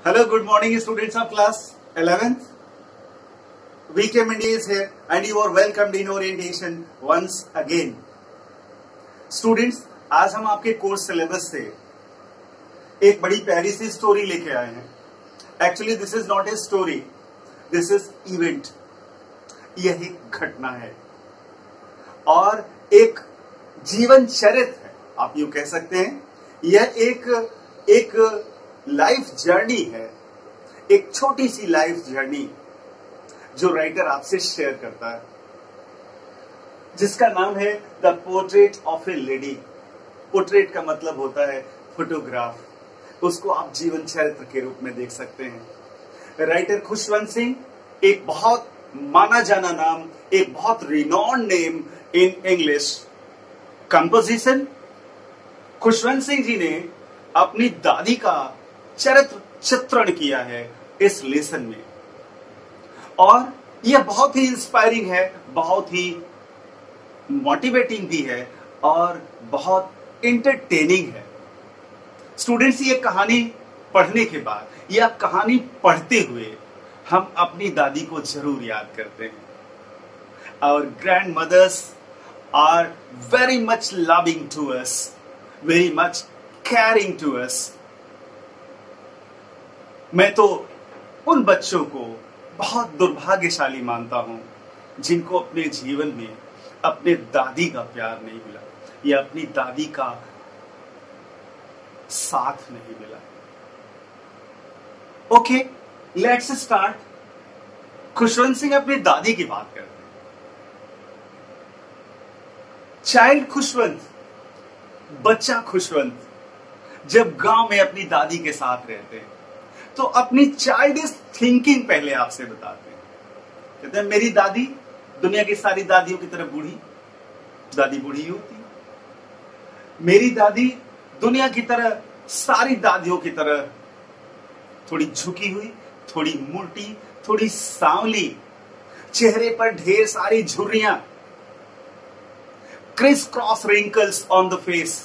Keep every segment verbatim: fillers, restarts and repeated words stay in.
Hello, good morning students of class eleventh. V K Mandi is here and you are welcomed in orientation once again. Students, आज हम आपके course syllabus से एक बड़ी प्यारी सी story लेके आए हैं. Actually this is not a story, this is event. यह एक घटना है और एक जीवन चरित्र है, आप यूं कह सकते हैं. यह एक एक लाइफ जर्नी है, एक छोटी सी लाइफ जर्नी जो राइटर आपसे शेयर करता है, जिसका नाम है the portrait of a lady. Portrait का मतलब होता है फोटोग्राफ. उसको आप जीवन चरित्र के रूप में देख सकते हैं. राइटर खुशवंत सिंह एक बहुत माना जाना नाम, एक बहुत renowned name in English. Composition Khushwant Singh ji ने अपनी दादी का चरित्र चित्रण किया है इस लेसन में, और यह बहुत ही इंस्पायरिंग है, बहुत ही मोटिवेटिंग भी है और बहुत इंटरटेनिंग है. स्टूडेंट्स, ये कहानी पढ़ने के बाद या कहानी पढ़ते हुए हम अपनी दादी को जरूर याद करते हैं. Our grandmothers are very much loving to us, very much caring to us. मैं तो उन बच्चों को बहुत दुर्भाग्यशाली मानता हूं जिनको अपने जीवन में अपने दादी का प्यार नहीं मिला या अपनी दादी का साथ नहीं मिला. Okay, let's start. Khushwant Singh अपनी दादी की बात करते हैं. चाइल्ड खुशवंत, बच्चा खुशवंत जब गांव में अपनी दादी के साथ रहते हैं तो अपनी चाइल्डिश थिंकिंग पहले आपसे बताते हैं. कहते हैं मेरी दादी दुनिया की सारी दादियों की तरह बूढ़ी, दादी बूढ़ी होती. मेरी दादी दुनिया की तरह सारी दादियों की तरह थोड़ी झुकी हुई, थोड़ी मोटी, थोड़ी सांवली, चेहरे पर ढेर सारी झुर्रियां, crisscross wrinkles on the face.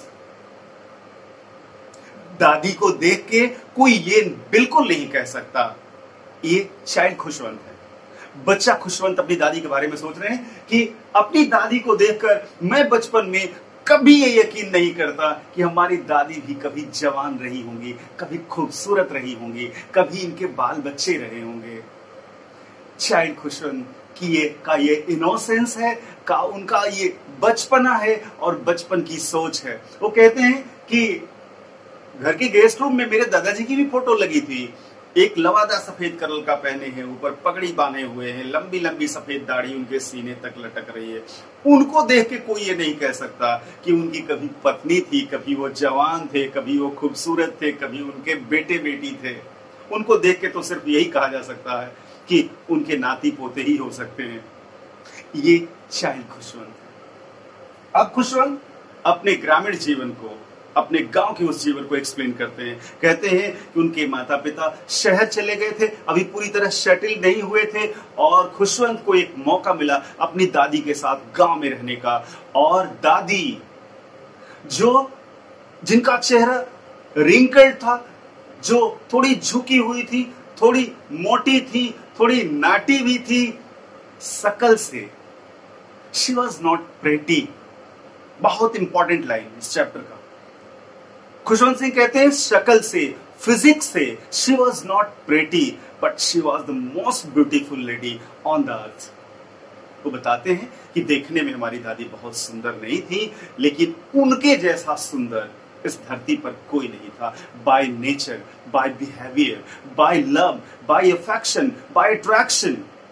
दादी को देख के कोई ये बिल्कुल नहीं कह सकता ये चाइल्ड खुशवंत है. बच्चा खुशवंत अपनी दादी के बारे में सोच रहे हैं कि अपनी दादी को देखकर मैं बचपन में कभी ये यकीन नहीं करता कि हमारी दादी भी कभी जवान रही होंगी, कभी खूबसूरत रही होंगी, कभी इनके बाल बच्चे रहे होंगे. चाइल्ड खुशवंत की ये का ये इनोसेंस है, का उनका ये बचपना है और बचपन की सोच है. वो कहते हैं कि घर के गेस्ट रूम में मेरे दादाजी की भी फोटो लगी थी. एक लवादा सफेद कलर का पहने हैं, ऊपर पगड़ी बांधे हुए हैं, लंबी लंबी सफेद दाढ़ी उनके सीने तक लटक रही है. उनको देख के कोई ये नहीं कह सकता कि उनकी कभी पत्नी थी, कभी वो जवान थे, कभी वो खूबसूरत थे, कभी उनके बेटे बेटी थे. उनको देख के तो सिर्फ यही कहा जा सकता है कि उनके नाती पोते ही हो सकते हैं. ये चाइल्ड खुशवंत है. अब खुशवंत अपने ग्रामीण जीवन को, अपने गांव के उस जीवन को एक्सप्लेन करते हैं. कहते हैं कि उनके माता पिता शहर चले गए थे, अभी पूरी तरह सेटल नहीं हुए थे, और खुशवंत को एक मौका मिला अपनी दादी के साथ गांव में रहने का. और दादी जो जिनका चेहरा रिंकल्ड था, जो थोड़ी झुकी हुई थी, थोड़ी मोटी थी, थोड़ी नाटी भी थी शकल से. She was not pretty. बहुत इंपॉर्टेंट लाइन इस चैप्टर का. खुशवंत सिंह कहते हैं शक्ल से, फिजिक्स से she was not pretty but she was the most beautiful lady on the earth. वो बताते हैं कि देखने में हमारी दादी बहुत सुंदर नहीं थी, लेकिन उनके जैसा सुंदर इस धरती पर कोई नहीं था. By nature, by behaviour, by love, by affection, by attraction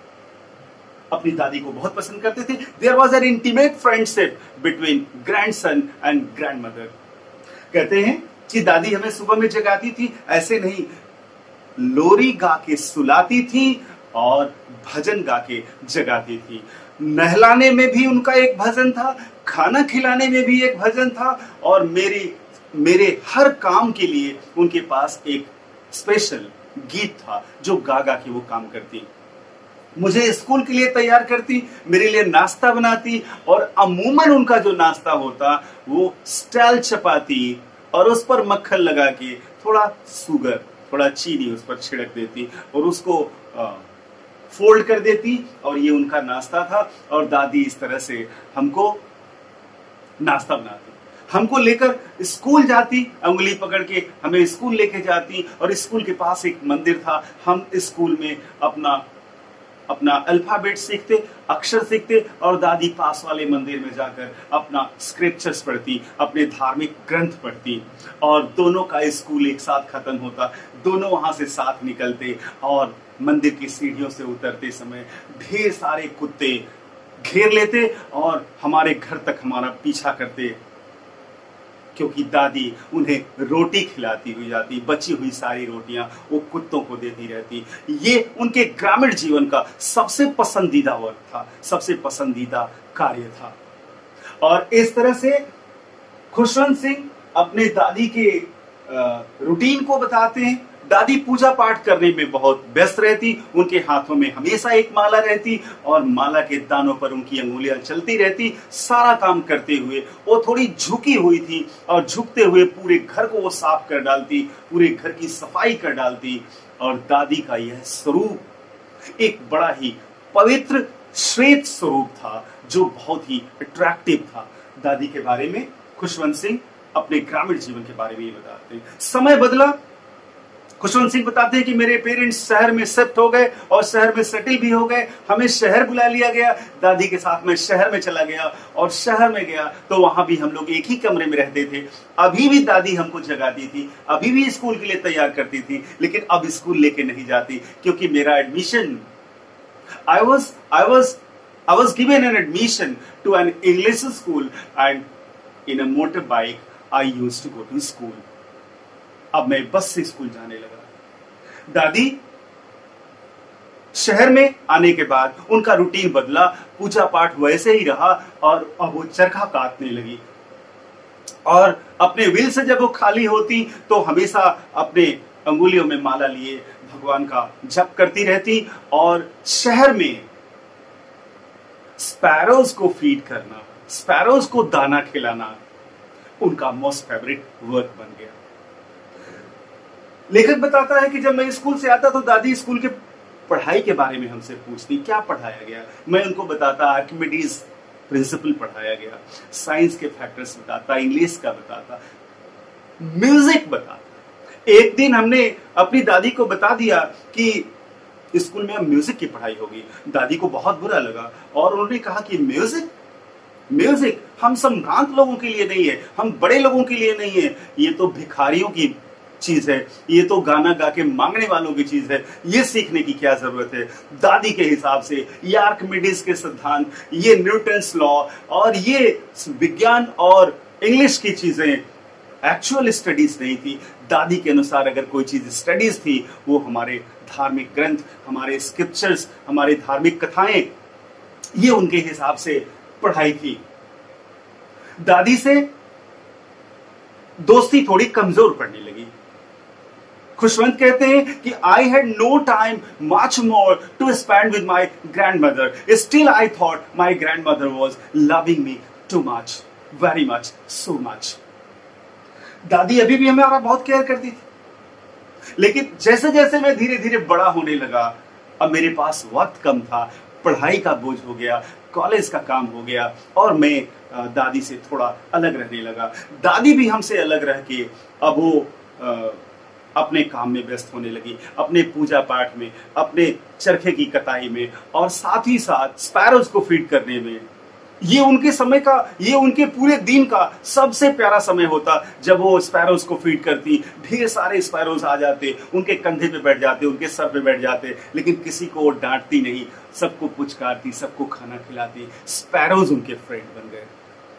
अपनी दादी को बहुत पसंद करते थे. There was an intimate friendship between grandson and grandmother. कहते हैं कि दादी हमें सुबह में जगाती थी, ऐसे नहीं, लोरी गा के सुलाती थी और भजन गा के जगाती थी. नहलाने में भी उनका एक भजन था, खाना खिलाने में भी एक भजन था, और मेरी मेरे हर काम के लिए उनके पास एक स्पेशल गीत था जो गा गा के वो काम करती. मुझे स्कूल के लिए तैयार करती, मेरे लिए नाश्ता बनाती, और अमूमन उनका जो नाश्ता होता वो स्टाइल चपाती और उस पर मक्खन लगा के थोड़ा शुगर थोड़ा चीनी उस पर छिड़क देती और उसको फोल्ड कर देती, और ये उनका नाश्ता था। और दादी इस तरह से हमको नाश्ता बनाती, हमको लेकर स्कूल जाती, उंगली पकड़ के हमें स्कूल लेके जाती, और स्कूल के पास एक मंदिर था। हम स्कूल में अपना अपना अल्फाबेट सीखते, अक्षर सीखते, और दादी पास वाले मंदिर में जाकर अपना स्क्रिप्चर्स पढ़ती, अपने धार्मिक ग्रंथ पढ़ती, और दोनों का स्कूल एक साथ खत्म होता। दोनों वहां से साथ निकलते, और मंदिर की सीढ़ियों से उतरते समय ढेर सारे कुत्ते घेर लेते और हमारे घर तक हमारा पीछा करते, क्योंकि दादी उन्हें रोटी खिलाती हुई जाती, बची हुई सारी रोटियां वो कुत्तों को देती रहती। ये उनके ग्रामीण जीवन का सबसे पसंदीदा वर्क था, सबसे पसंदीदा कार्य था। और इस तरह से खुशवंत सिंह अपने दादी के रूटीन को बताते हैं। दादी पूजा पाठ करने में बहुत व्यस्त रहती, उनके हाथों में हमेशा एक माला रहती, और माला के दानों पर उनकी अंगुलियां चलती रहती। सारा काम करते हुए वो थोड़ी झुकी हुई थी, और झुकते हुए पूरे घर को वो साफ कर डालती, पूरे घर की सफाई कर डालती। और दादी का यह स्वरूप एक बड़ा ही पवित्र श्वेत स्वरूप था, जो बहुत ही अट्रैक्टिव था। दादी के बारे में खुशवंत सिंह अपने ग्रामीण जीवन के बारे में ये बताते हैं। समय बदला, खुशवंत सिंह बताते हैं कि मेरे पेरेंट्स शहर में शिफ्ट हो गए और शहर में सेटल भी हो गए। हमें शहर बुला लिया गया, दादी के साथ मैं शहर में चला गया, और शहर में गया तो वहां भी हम लोग एक ही कमरे में रहते थे। अभी भी दादी हमको जगाती थी, अभी भी स्कूल के लिए तैयार करती थी, लेकिन अब स्कूल लेके नहीं जाती, क्योंकि मेरा admission I was I was I was given an admission to an English school, and in a motorbike I used to go to school. अब मैं बस से स्कूल जाने लगा। दादी शहर में आने के बाद उनका रूटीन बदला, पूजा पाठ वैसे ही रहा, और अब वो चरखा काटने लगी। और अपने विल से जब वो खाली होती तो हमेशा अपने अंगुलियों में माला लिए भगवान का जप करती रहती। और शहर में स्पैरोज को फीड करना, स्पैरोज को दाना खिलाना उनका मोस्ट फेवरेट वर्क बन गया। लेखक बताता है कि जब मैं स्कूल से आता तो दादी स्कूल के पढ़ाई के बारे में हमसे पूछती, क्या पढ़ाया गया। मैं उनको बताता आर्किमिडीज प्रिंसिपल पढ़ाया गया, साइंस के फैक्टर्स बताता, इंग्लिश का बताता, म्यूजिक बताता। एक दिन हमने अपनी दादी को बता दिया कि स्कूल में अब म्यूजिक की पढ़ाई होगी। दादी को बहुत बुरा लगा, और उन्होंने कहा कि म्यूजिक म्यूजिक हम संभ्रांत लोगों के लिए नहीं है, हम बड़े लोगों के लिए नहीं है, ये तो भिखारियों की चीज है, ये तो गाना गा के मांगने वालों की चीज है, ये सीखने की क्या जरूरत है। दादी के हिसाब से ये आर्किमिडीज के सिद्धांत, ये न्यूटन्स लॉ, और ये विज्ञान और इंग्लिश की चीजें एक्चुअल स्टडीज नहीं थी। दादी के अनुसार अगर कोई चीज स्टडीज थी, वो हमारे धार्मिक ग्रंथ, हमारे स्क्रिप्चर्स, हमारे धार्मिक कथाएं, ये उनके हिसाब से पढ़ाई थी। दादी से दोस्ती थोड़ी कमजोर पड़ने लगी। खुशवंत कहते हैं कि I had no time much more to spend with my grandmother, still I thought my grandmother was loving me too much, very much, so much. दादी अभी भी हमारा बहुत केयर करती थी, लेकिन जैसे जैसे मैं धीरे धीरे बड़ा होने लगा, अब मेरे पास वक्त कम था, पढ़ाई का बोझ हो गया, कॉलेज का काम हो गया, और मैं दादी से थोड़ा अलग रहने लगा। दादी भी हमसे अलग रह के अब वो आ, अपने काम में व्यस्त होने लगी, अपने पूजा पाठ में, अपने चरखे की कटाई में, और साथ ही साथ स्पैरोज को फीड करने में। ये उनके समय का, ये उनके पूरे दिन का सबसे प्यारा समय होता, जब वो स्पैरोज को फीड करती। ढेर सारे स्पैरोज आ जाते, उनके कंधे पे बैठ जाते, उनके सर पे बैठ जाते, लेकिन किसी को वो डांटती नहीं, सबको पुचकारती, सबको खाना खिलाती। स्पैरोज उनके फ्रेंड बन गए।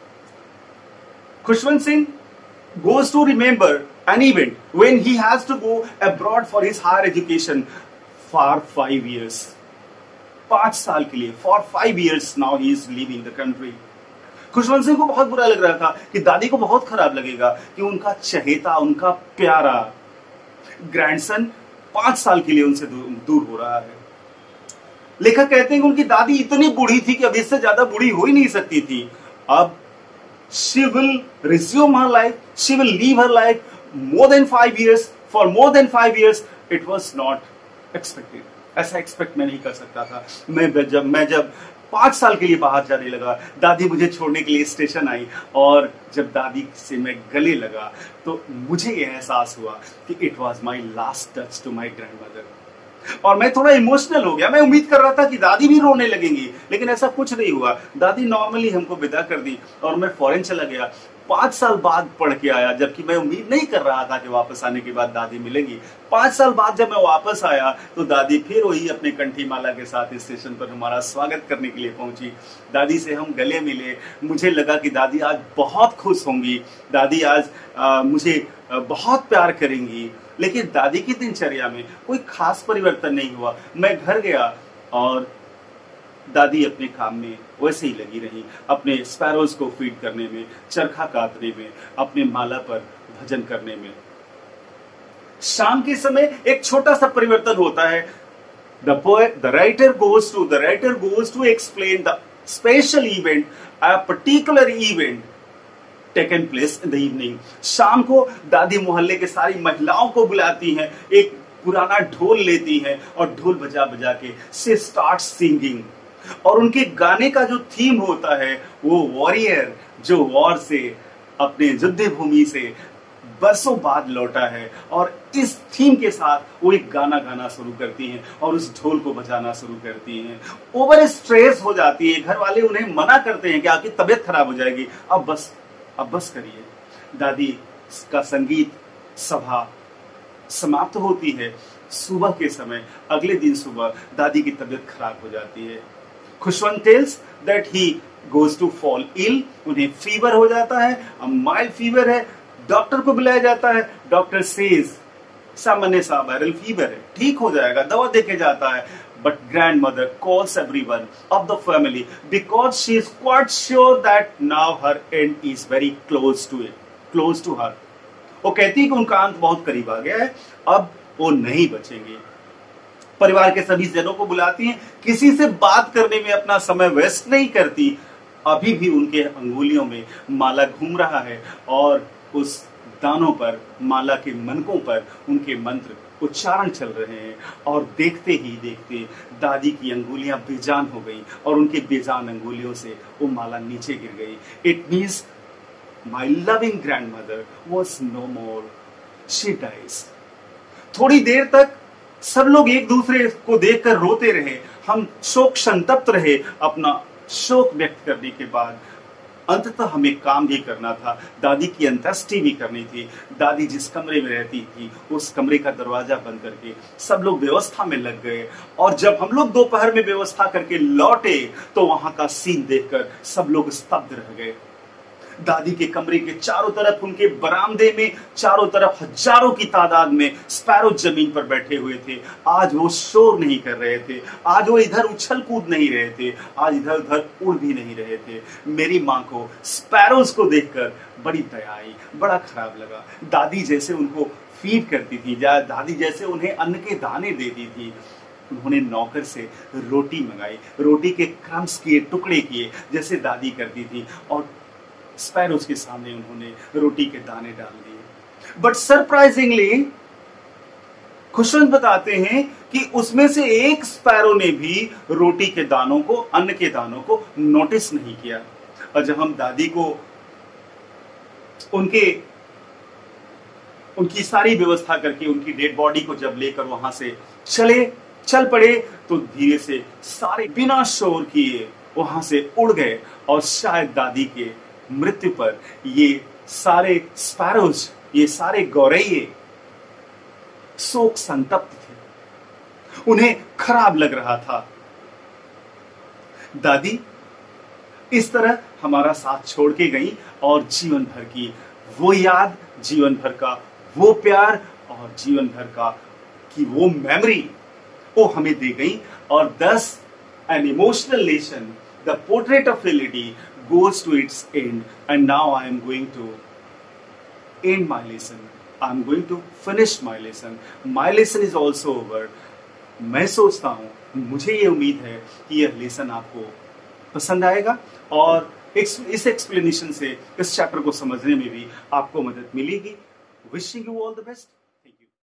Khushwant Singh goes to remember an event when he has to go abroad for his higher education for five years. पांच साल के लिए, for five years now he is leaving the country. Khushwant Singh को बहुत बुरा लग रहा था कि दादी को बहुत खराब लगेगा कि उनका चहेता, उनका प्यारा ग्रैंडसन पांच साल के लिए उनसे दूर, दूर हो रहा है। लेखक कहते हैं कि उनकी दादी इतनी बूढ़ी थी कि अब इससे ज्यादा बूढ़ी हो ही नहीं सकती थी। अब she will resume her life, she will leave her life more than five years for more than five years it was not expected. ऐसा एक्सपेक्ट मैं नहीं कर सकता था। मैं जब मैं जब पांच साल के लिए बाहर जाने लगा, दादी मुझे छोड़ने के लिए स्टेशन आई, और जब दादी से मैं गले लगा तो मुझे यह एहसास हुआ कि it was my last touch to my grandmother. और मैं थोड़ा इमोशनल हो गया। मैं उम्मीद कर रहा था कि दादी भी रोने लगेंगी, लेकिन ऐसा कुछ नहीं हुआ। दादी नॉर्मली हमको विदा कर दी और मैं फॉरेन चला गया। पांच साल बाद पढ़ के आया, जबकि मैं उम्मीद नहीं कर रहा था कि वापस आने के बाद दादी मिलेंगी। पांच साल बाद जब मैं वापस आया तो दादी फिर वही अपने कंठी माला के साथ स्टेशन पर हमारा स्वागत करने के लिए पहुंची। दादी से हम गले मिले। मुझे लगा कि दादी आज बहुत खुश होंगी, दादी आज आ, मुझे आ, बहुत प्यार करेंगी। लेकिन दादी की दिनचर्या में कोई खास परिवर्तन नहीं हुआ। मैं घर गया और दादी अपने काम में वैसे ही लगी रही, अपने स्पैरोज को फीड करने में, चरखा काटने में, अपने माला पर भजन करने में। शाम के समय एक छोटा सा परिवर्तन होता है। The poet the writer goes to the writer goes to explain the special event, a particular event taken place in the evening. शाम को दादी मोहल्ले के सारी महिलाओं को बुलाती हैं, एक पुराना ढोल लेती हैं और ढोल बजा बजा के से स्टार्ट सिंगिंग। और उनके गाने का जो थीम होता है वो वॉरियर, जो वॉर से, अपने युद्ध भूमि से बरसों बाद लौटा है, और इस थीम के साथ वो एक गाना गाना शुरू करती हैं और उस ढोल को बजाना शुरू करती हैं। ओवर स्ट्रेस हो जाती है, घर वाले उन्हें मना करते हैं कि आपकी तबीयत खराब हो जाएगी, अब बस अब बस करिए। दादी का संगीत सभा समाप्त होती है। सुबह के समय, अगले दिन सुबह दादी की तबीयत खराब हो जाती है। Khushwant tells that he goes to fall ill, उन्हें फीवर हो जाता है, माइल्ड फीवर है। डॉक्टर को बुलाया जाता है। डॉक्टर सेज सामान्य सा वायरल फीवर है, ठीक हो जाएगा, दवा देके जाता है। But grandmother calls everyone of the family because she is quite sure that now her end is very close to it, close to her. वो कहती है कि उनका अंत बहुत करीब आ गया है, अब वो नहीं बचेंगे। परिवार के सभी जनों को बुलाती हैं, किसी से बात करने में अपना समय वेस्ट नहीं करती। अभी भी उनके अंगुलियों में माला घूम रहा है और उस दानों पर, माला के मनकों पर उनके मंत्र उच्चारण चल रहे हैं। और देखते ही देखते दादी की अंगुलियां बेजान हो गई और उनके बेजान अंगुलियों से वो माला नीचे गिर गई। It means my loving grandmother was no more, she dies. थोड़ी देर तक सब लोग एक दूसरे को देखकर रोते रहे, हम शोक संतप्त रहे। अपना शोक व्यक्त करने के बाद अंततः हमें काम भी करना था, दादी की अंत्येष्टि भी करनी थी। दादी जिस कमरे में रहती थी उस कमरे का दरवाजा बंद करके सब लोग व्यवस्था में लग गए। और जब हम लोग दोपहर में व्यवस्था करके लौटे तो वहां का सीन देखकर सब लोग स्तब्ध रह गए। दादी के कमरे के चारों तरफ, उनके बरामदे में चारों तरफ हजारों की तादाद में स्पैरो जमीन पर बैठे हुए थे। आज वो शोर नहीं कर रहे थे, आज वो इधर उछल कूद नहीं रहे थे, आज इधर उधर उड़ भी नहीं रहे थे। मेरी माँ को स्पैरोज को देखकर बड़ी दया आई, बड़ा खराब लगा। दादी जैसे उनको फीड करती थी, दादी जैसे उन्हें अन्न के दाने देती थी। उन्होंने नौकर से रोटी मंगाई, रोटी के क्रम्स किए, टुकड़े किए जैसे दादी करती थी, और स्पैरोज के सामने उन्होंने रोटी के दाने डाल दिए। बट सरप्राइजिंगली खुशवंत बताते हैं कि उसमें से एक स्पैरो ने भी रोटी के दानों को, अन्न के दानों को नोटिस नहीं किया। और जब हम दादी को उनके उनकी सारी व्यवस्था करके उनकी डेड बॉडी को जब लेकर वहां से चले चल पड़े तो धीरे से सारे बिना शोर किए वहां से उड़ गए। और शायद दादी के मृत्यु पर ये सारे स्पैरोज, ये सारे गौरैये शोक संतप्त थे, उन्हें खराब लग रहा था। दादी इस तरह हमारा साथ छोड़ के गई और जीवन भर की वो याद, जीवन भर का वो प्यार और जीवन भर का की वो मेमोरी वो हमें दे गई। और thus an emotional lesson, the portrait of a lady goes to its end, and now I am going to end my lesson. I am going to finish my lesson. My lesson is also over. मैं सोचता हूँ, मुझे ये उम्मीद है कि यह lesson आपको पसंद आएगा और इस एक्सप्लेनेशन से इस चैप्टर को समझने में भी आपको मदद मिलेगी। Wishing you all the best.